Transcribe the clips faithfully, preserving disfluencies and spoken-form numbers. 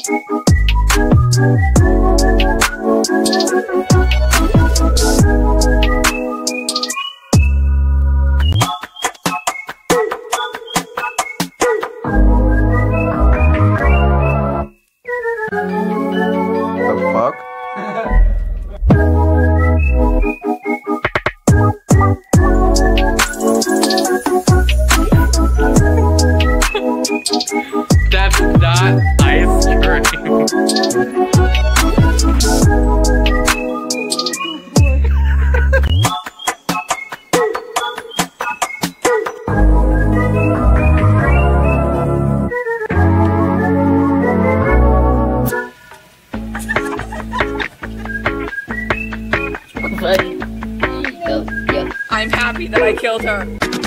That's not ice cream. I'm happy that I killed her.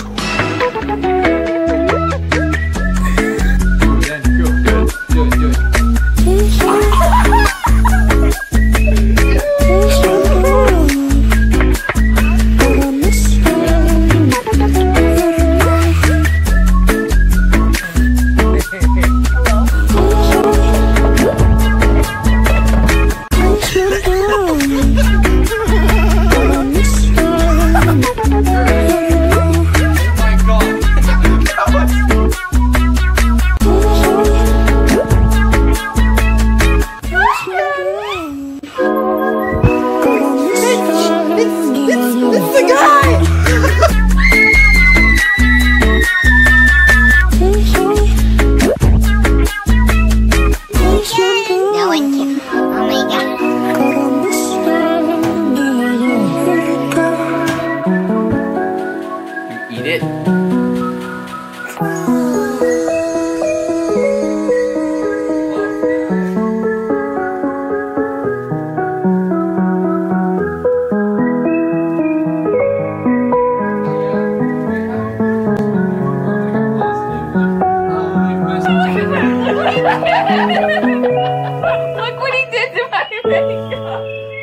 Look what he did to my makeup.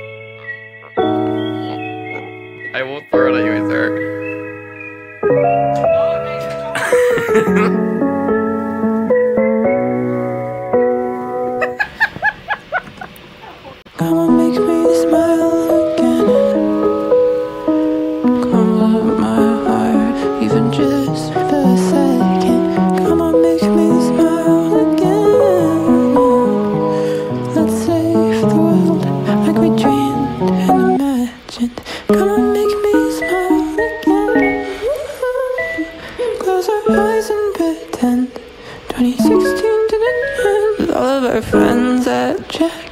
I won't throw it at you either. Come on, make me smile again. Come love my heart, even just for a second. Come on, make me smile again. Let's save the world like we dreamed and imagined. Come on, make me smile again. Close our eyes and pretend twenty sixteen didn't end. With all of our friends at check.